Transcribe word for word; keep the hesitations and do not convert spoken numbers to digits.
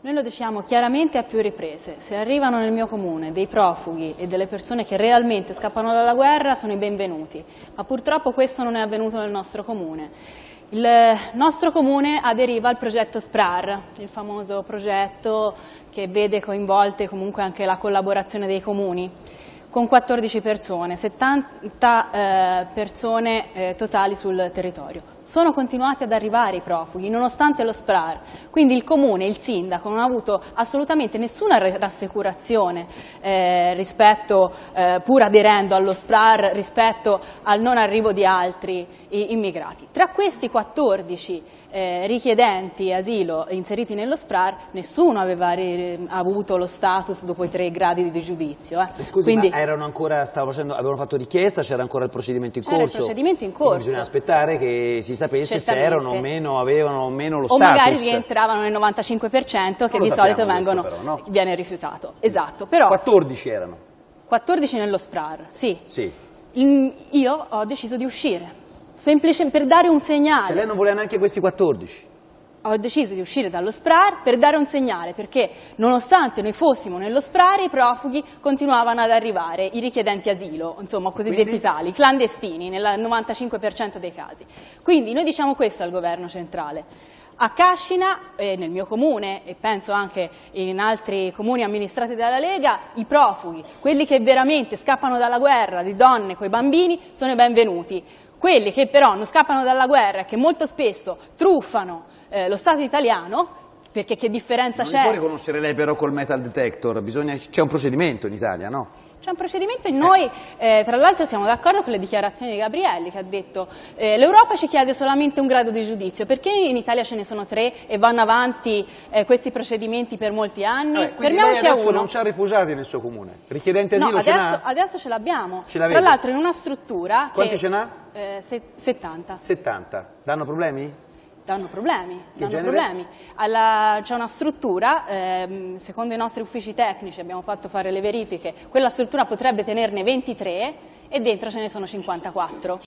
Noi lo diciamo chiaramente a più riprese, se arrivano nel mio comune dei profughi e delle persone che realmente scappano dalla guerra sono i benvenuti, ma purtroppo questo non è avvenuto nel nostro comune. Il nostro comune aderiva al progetto SPRAR, il famoso progetto che vede coinvolte comunque anche la collaborazione dei comuni, con quattordici persone, settanta eh, persone eh, totali sul territorio. Sono continuati ad arrivare i profughi nonostante lo SPRAR, quindi il comune, il sindaco non ha avuto assolutamente nessuna rassicurazione eh, rispetto, eh, pur aderendo allo SPRAR, rispetto al non arrivo di altri immigrati. Tra questi quattordici eh, richiedenti asilo inseriti nello SPRAR, nessuno aveva avuto lo status dopo i tre gradi di giudizio. Eh. Scusi, quindi, ma erano ancora, stavo facendo, avevano fatto richiesta, c'era ancora il procedimento in corso? C'era il procedimento in corso. Bisogna aspettare che si sapesse se erano o meno, avevano o meno lo o status. O magari rientravano nel novantacinque per cento che di solito vengono, però, no? viene rifiutato. Esatto, però quattordici erano? quattordici nello SPRAR, sì. Sì. In, io ho deciso di uscire, semplicemente per dare un segnale. Cioè lei non voleva neanche questi quattordici? Ho deciso di uscire dallo SPRAR per dare un segnale, perché nonostante noi fossimo nello SPRAR i profughi continuavano ad arrivare, i richiedenti asilo, insomma cosiddetti tali, clandestini nel novantacinque per cento dei casi. Quindi noi diciamo questo al governo centrale. A Cascina, eh, nel mio comune e penso anche in altri comuni amministrati dalla Lega, i profughi, quelli che veramente scappano dalla guerra, di donne coi bambini, sono i benvenuti. Quelli che però non scappano dalla guerra e che molto spesso truffano eh, lo Stato italiano, perché che differenza c'è? Non li può riconoscere lei però col metal detector, c'è un procedimento in Italia, no? C'è un procedimento e noi, eh, tra l'altro, siamo d'accordo con le dichiarazioni di Gabrielli, che ha detto eh, l'Europa ci chiede solamente un grado di giudizio, perché in Italia ce ne sono tre e vanno avanti eh, questi procedimenti per molti anni? Eh, quindi lei adesso non c'ha rifugiati nel suo comune? Richiedente asilo no, ce adesso, n'ha? adesso ce l'abbiamo, tra l'altro in una struttura Quanti che, ce n'ha? Eh, se, settanta. settanta. Danno problemi? Danno problemi, Che danno genere? problemi. C'è una struttura, ehm, secondo i nostri uffici tecnici abbiamo fatto fare le verifiche, quella struttura potrebbe tenerne ventitré e dentro ce ne sono cinquantaquattro.